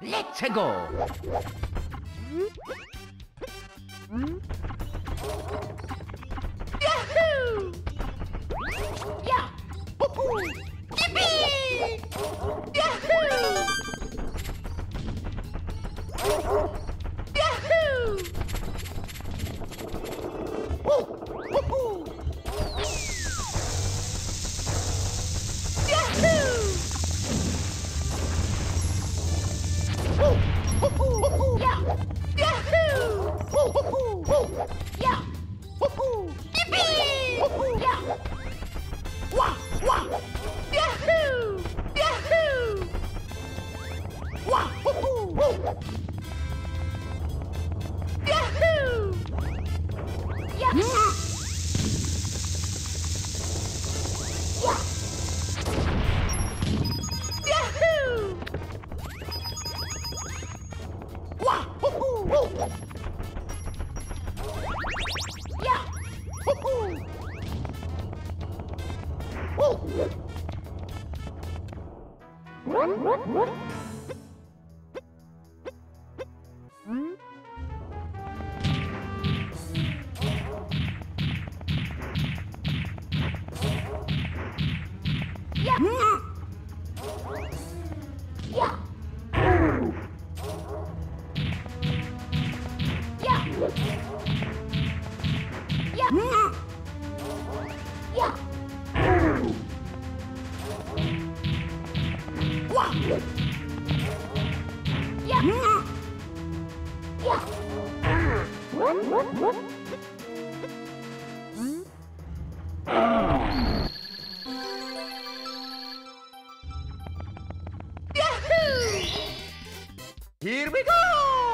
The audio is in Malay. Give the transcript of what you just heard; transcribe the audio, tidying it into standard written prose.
Let's go. Yahoo! Yeah! Woohoo! Yippee! Yahoo! Yahoo! Woo! Woohoo! Yahoo! Woo! Woohoo! Woohoo! Yeah! Yahoo! Woo! Woohoo! Woo! Yeah! Woohoo! Yippee! Woohoo! Yeah! Wah! Wah! Yahoo! Yahoo! Wah! Woohoo! Woo! Yahoo! Yeah! Yeah! Yahoo! Wah! Woohoo! Woo! Yeah! Woohoo! Woo! Yeah! Yeah! Yeah! Yeah! Yeah! Wah! Yeah! Yahoo! Here we go!